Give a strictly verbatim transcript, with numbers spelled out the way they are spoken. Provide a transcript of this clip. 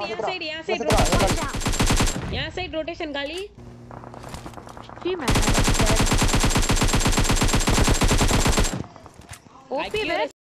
यहाँ साइड यहाँ side Watch rotation out. यहाँ side rotation gully Three man. ओपी Accuracy में